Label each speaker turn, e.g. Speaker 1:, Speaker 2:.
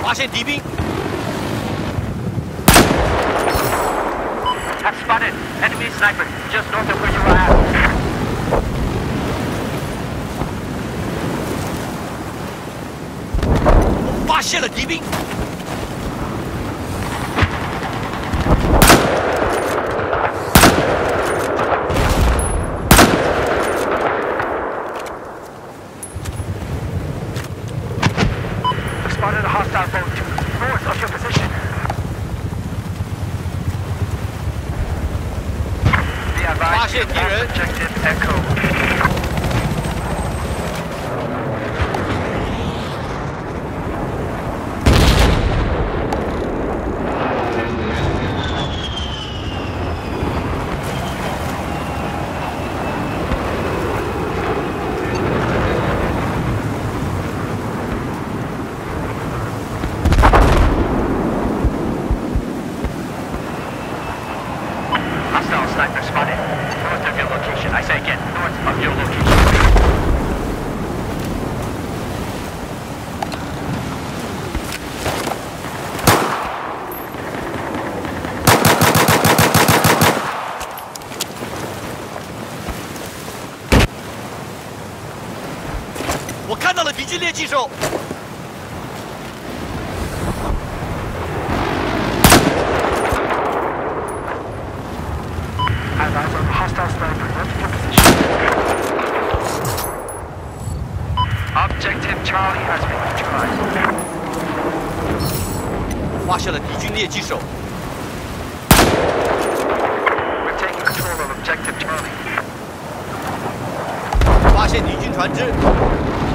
Speaker 1: 发现敌兵。
Speaker 2: Have spotted enemy sniper just north of where you are at.
Speaker 1: 我发现了敌兵。
Speaker 2: Spotted a hostile boat north of your position. Be advised,
Speaker 1: 发现敌人。
Speaker 2: objective Echo.
Speaker 1: 我看到了敌军猎击手。
Speaker 2: Eyes on the hostile sniper north of your position. Objective Charlie has been neutralized.
Speaker 1: 发现了敌军猎击手。
Speaker 2: We're taking control of Objective Charlie.
Speaker 1: 发现敌军船只。